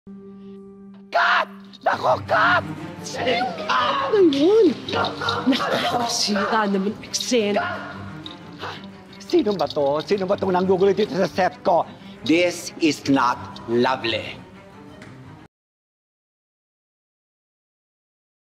Kat! Nako, Kat! Sino ka? Ngayon, nakakasira naman eksena. Sino ba to? Sino ba itong nanggugulo dito sa set ko? This is not lovely.